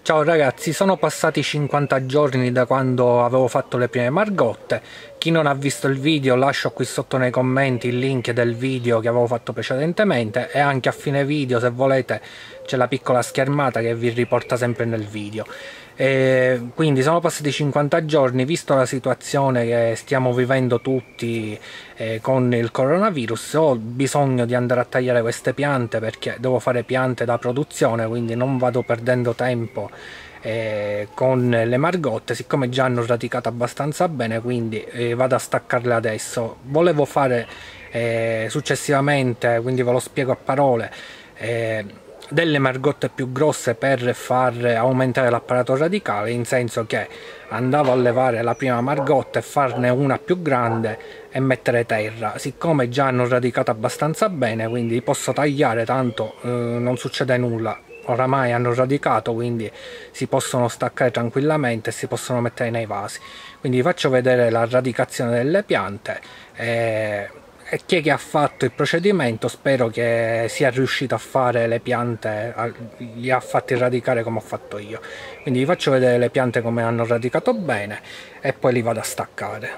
Ciao ragazzi, sono passati 50 giorni da quando avevo fatto le prime margotte. Chi non ha visto il video lascio qui sotto nei commenti il link del video che avevo fatto precedentemente e anche a fine video, se volete, c'è la piccola schermata che vi riporta sempre nel video. Quindi sono passati 50 giorni, visto la situazione che stiamo vivendo tutti con il coronavirus, ho bisogno di andare a tagliare queste piante perché devo fare piante da produzione, quindi non vado perdendo tempo con le margotte, siccome già hanno radicato abbastanza bene, quindi vado a staccarle adesso. Volevo fare successivamente, quindi ve lo spiego a parole, delle margotte più grosse per far aumentare l'apparato radicale, in senso che andavo a levare la prima margotta e farne una più grande e mettere terra. Siccome già hanno radicato abbastanza bene, quindi li posso tagliare, tanto non succede nulla, oramai hanno radicato, quindi si possono staccare tranquillamente e si possono mettere nei vasi. Quindi vi faccio vedere la radicazione delle piante e chi è che ha fatto il procedimento. Spero che sia riuscito a fare le piante, li ha fatti radicare come ho fatto io. Quindi vi faccio vedere le piante come hanno radicato bene e poi li vado a staccare.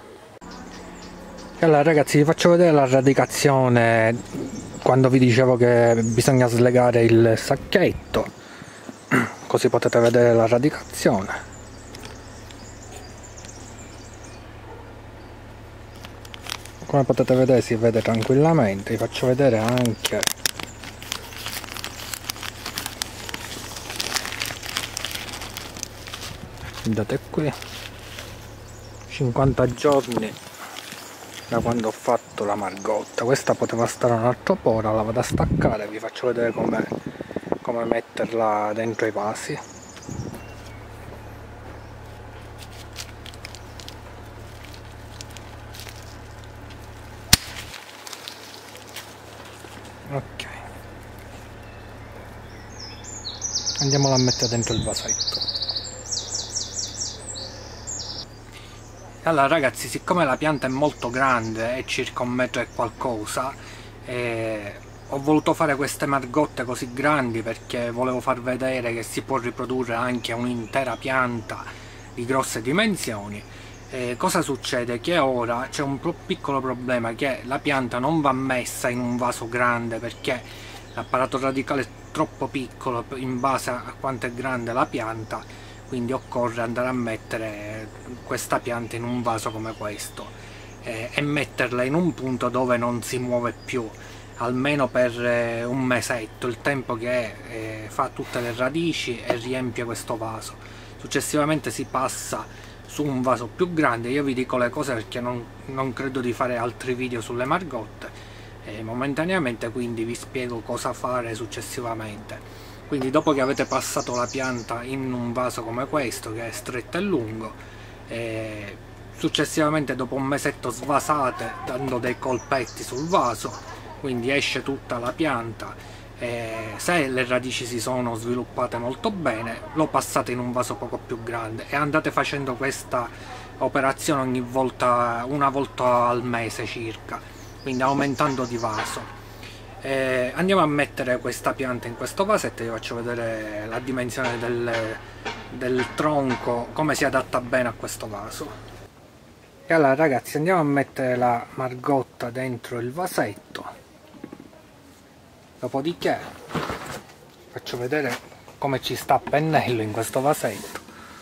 E allora ragazzi, vi faccio vedere la radicazione quando vi dicevo che bisogna slegare il sacchetto, così potete vedere la radicazione. Come potete vedere si vede tranquillamente. Vi faccio vedere anche vedete qui 50 giorni da quando ho fatto la margotta. Questa poteva stare un altro po', ora la vado a staccare e vi faccio vedere come metterla dentro i vasi. Ok, andiamola a mettere dentro il vasetto. Allora ragazzi, siccome la pianta è molto grande, è circa 1 metro e qualcosa, ho voluto fare queste margotte così grandi perché volevo far vedere che si può riprodurre anche un'intera pianta di grosse dimensioni. Cosa succede? Che ora c'è un piccolo problema, che la pianta non va messa in un vaso grande perché l'apparato radicale è troppo piccolo in base a quanto è grande la pianta, quindi occorre andare a mettere questa pianta in un vaso come questo e metterla in un punto dove non si muove più, almeno per un mesetto, il tempo che fa tutte le radici e riempie questo vaso. Successivamente si passa su un vaso più grande. Io vi dico le cose perché non credo di fare altri video sulle margotte momentaneamente, quindi vi spiego cosa fare successivamente. Quindi dopo che avete passato la pianta in un vaso come questo, che è stretto e lungo, successivamente dopo un mesetto svasate dando dei colpetti sul vaso, quindi esce tutta la pianta. Se le radici si sono sviluppate molto bene, lo passate in un vaso poco più grande e andate facendo questa operazione ogni volta, una volta al mese circa, quindi aumentando di vaso. Andiamo a mettere questa pianta in questo vasetto e vi faccio vedere la dimensione del tronco, come si adatta bene a questo vaso. E allora ragazzi, andiamo a mettere la margotta dentro il vasetto. Dopodiché faccio vedere come ci sta a pennello in questo vasetto.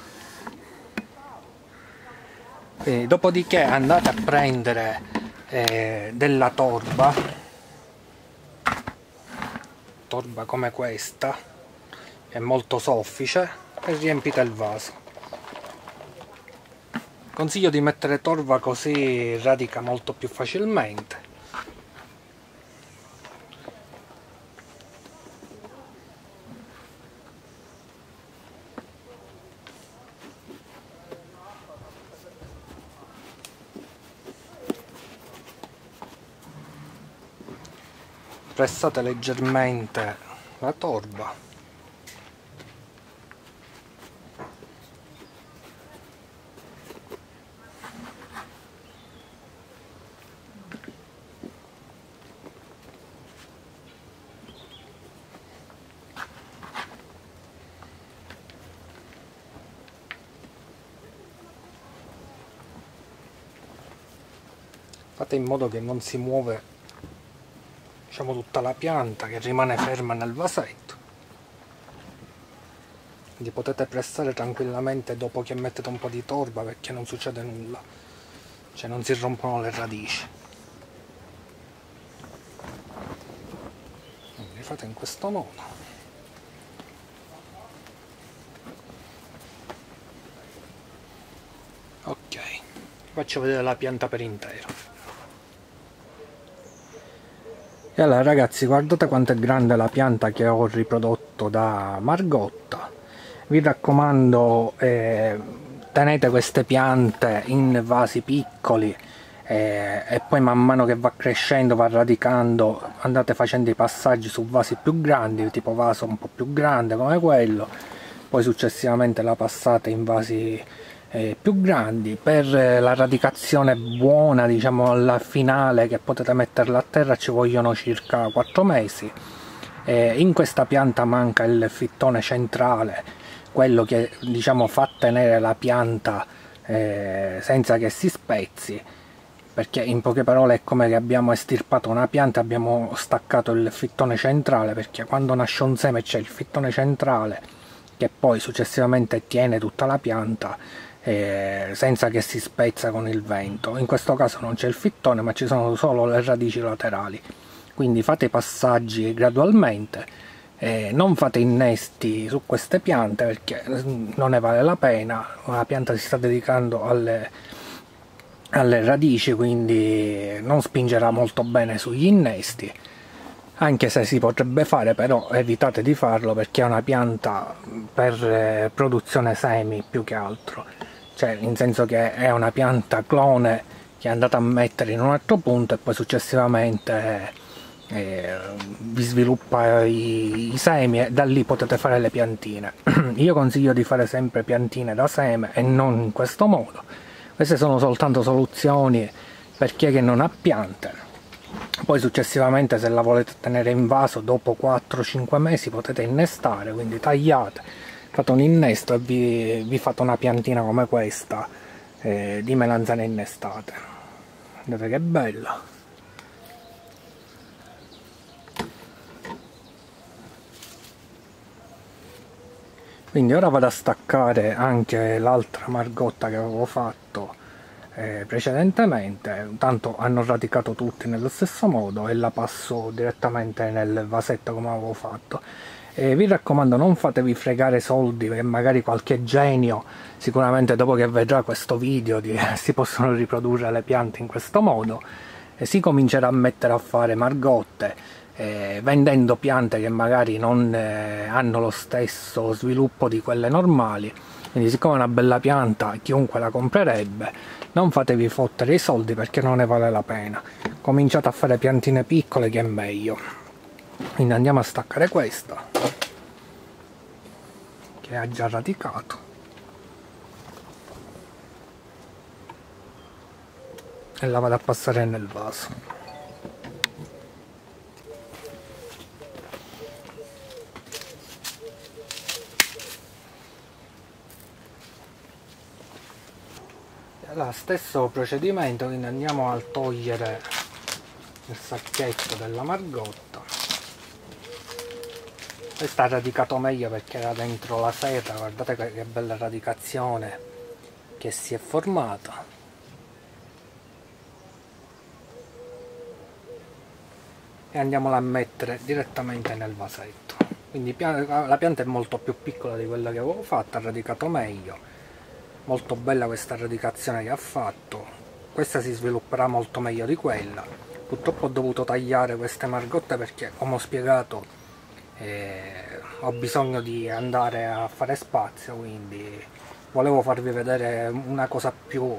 Quindi, dopodiché andate a prendere della torba come questa, è molto soffice, e riempite il vaso. Consiglio di mettere torba così radica molto più facilmente. Pressate leggermente la torba Fate in modo che non si muove, diciamo, tutta la pianta, che rimane ferma nel vasetto. Quindi potete pressare tranquillamente dopo che mettete un po' di torba, perché non succede nulla, cioè non si rompono le radici. Quindi fate in questo modo. Ok, faccio vedere la pianta per intero. E allora ragazzi, guardate quanto è grande la pianta che ho riprodotto da Margotta. Vi raccomando, tenete queste piante in vasi piccoli, e poi man mano che va crescendo, va radicando, andate facendo i passaggi su vasi più grandi, tipo vaso un po' più grande come quello, poi successivamente la passate in vasi più grandi. Per la radicazione buona, diciamo alla finale, che potete metterla a terra, ci vogliono circa 4 mesi. In questa pianta manca il fittone centrale, quello che, diciamo, fa tenere la pianta senza che si spezzi, perché in poche parole è come che abbiamo estirpato una pianta, abbiamo staccato il fittone centrale, perché quando nasce un seme c'è il fittone centrale che poi successivamente tiene tutta la pianta senza che si spezza con il vento. In questo caso non c'è il fittone, ma ci sono solo le radici laterali, quindi fate i passaggi gradualmente, non fate innesti su queste piante perché non ne vale la pena. La pianta si sta dedicando alle radici, quindi non spingerà molto bene sugli innesti, anche se si potrebbe fare, però evitate di farlo perché è una pianta per produzione semi più che altro, cioè in senso che è una pianta clone che andate a mettere in un altro punto e poi successivamente vi sviluppa i semi e da lì potete fare le piantine. Io consiglio di fare sempre piantine da seme e non in questo modo. Queste sono soltanto soluzioni per chi è che non ha piante. Poi successivamente, se la volete tenere in vaso, dopo 4-5 mesi potete innestare, quindi tagliate, fate un innesto e vi fate una piantina come questa di melanzane innestate. Vedete che bella! Quindi ora vado a staccare anche l'altra margotta che avevo fatto precedentemente, tanto hanno radicato tutti nello stesso modo, e la passo direttamente nel vasetto come avevo fatto. Vi raccomando, non fatevi fregare soldi, che magari qualche genio, sicuramente dopo che vedrà questo video, si possono riprodurre le piante in questo modo, e si comincerà a mettere a fare margotte, vendendo piante che magari non hanno lo stesso sviluppo di quelle normali. Quindi siccome è una bella pianta chiunque la comprerebbe, non fatevi fottere i soldi perché non ne vale la pena. Cominciate a fare piantine piccole che è meglio. Quindi andiamo a staccare questa che ha già radicato e la vado a passare nel vaso. Allora, stesso procedimento, quindi andiamo a togliere il sacchetto della margotta. Questa ha radicato meglio perché era dentro la seta, guardate che bella radicazione che si è formata. E andiamola a mettere direttamente nel vasetto. Quindi la pianta è molto più piccola di quella che avevo fatto, ha radicato meglio. Molto bella questa radicazione che ha fatto, questa si svilupperà molto meglio di quella. Purtroppo ho dovuto tagliare queste margotte perché, come ho spiegato, ho bisogno di andare a fare spazio, quindi volevo farvi vedere una cosa più,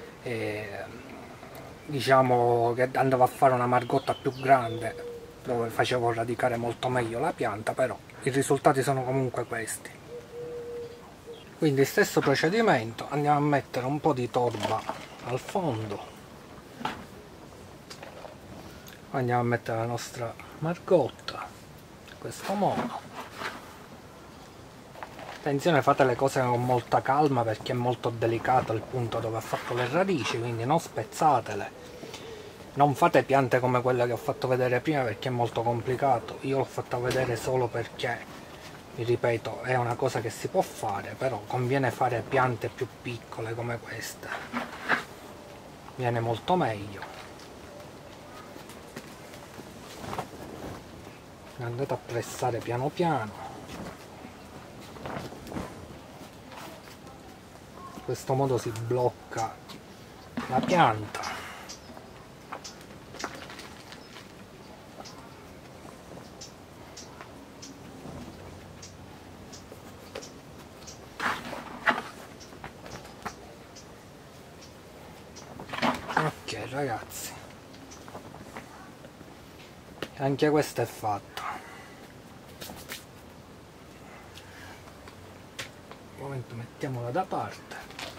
diciamo, che andavo a fare una margotta più grande dove facevo radicare molto meglio la pianta, però i risultati sono comunque questi. Quindi stesso procedimento, andiamo a mettere un po' di torba al fondo, andiamo a mettere la nostra margotta in questo modo. Attenzione, fate le cose con molta calma perché è molto delicato il punto dove ha fatto le radici, quindi non spezzatele. Non fate piante come quelle che ho fatto vedere prima perché è molto complicato. Io l'ho fatta vedere solo perché, vi ripeto, è una cosa che si può fare, però conviene fare piante più piccole come queste. Viene molto meglio. Andate a pressare piano piano. In questo modo si blocca la pianta. Ok ragazzi, anche questo è fatto. Un momento, mettiamola da parte.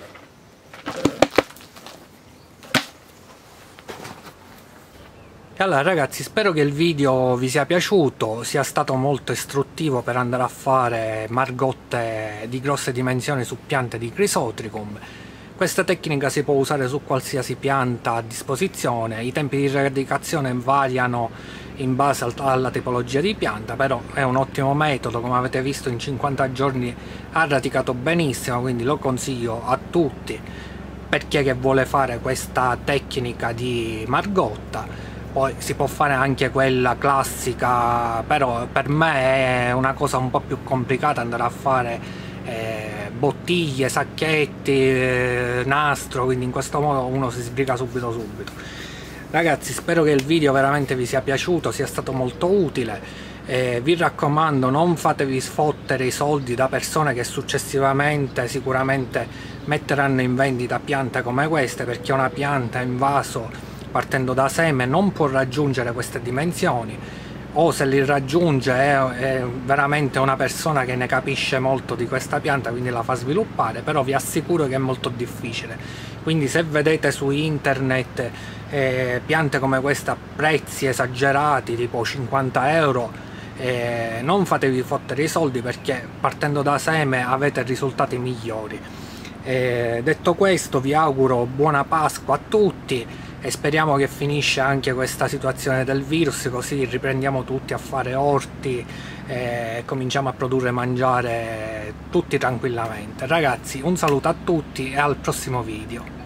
E allora ragazzi, spero che il video vi sia piaciuto, sia stato molto istruttivo per andare a fare margotte di grosse dimensioni su piante di Chrysotricum. Questa tecnica si può usare su qualsiasi pianta a disposizione, i tempi di radicazione variano in base alla tipologia di pianta, però è un ottimo metodo, come avete visto in 50 giorni ha radicato benissimo, quindi lo consiglio a tutti per chi che vuole fare questa tecnica di margotta. Poi si può fare anche quella classica, però per me è una cosa un po' più complicata andare a fare bottiglie, sacchetti, nastro, quindi in questo modo uno si sbriga subito. Ragazzi, spero che il video veramente vi sia piaciuto, sia stato molto utile. Vi raccomando, non fatevi sfottere i soldi da persone che successivamente sicuramente metteranno in vendita piante come queste, perché una pianta in vaso partendo da seme non può raggiungere queste dimensioni, o se li raggiunge è veramente una persona che ne capisce molto di questa pianta, quindi la fa sviluppare, però vi assicuro che è molto difficile. Quindi se vedete su internet piante come questa a prezzi esagerati tipo 50 euro, non fatevi fottere i soldi, perché partendo da seme avete risultati migliori. Detto questo, vi auguro buona Pasqua a tutti e speriamo che finisce anche questa situazione del virus, così riprendiamo tutti a fare orti e cominciamo a produrre e mangiare tutti tranquillamente. Ragazzi, un saluto a tutti e al prossimo video.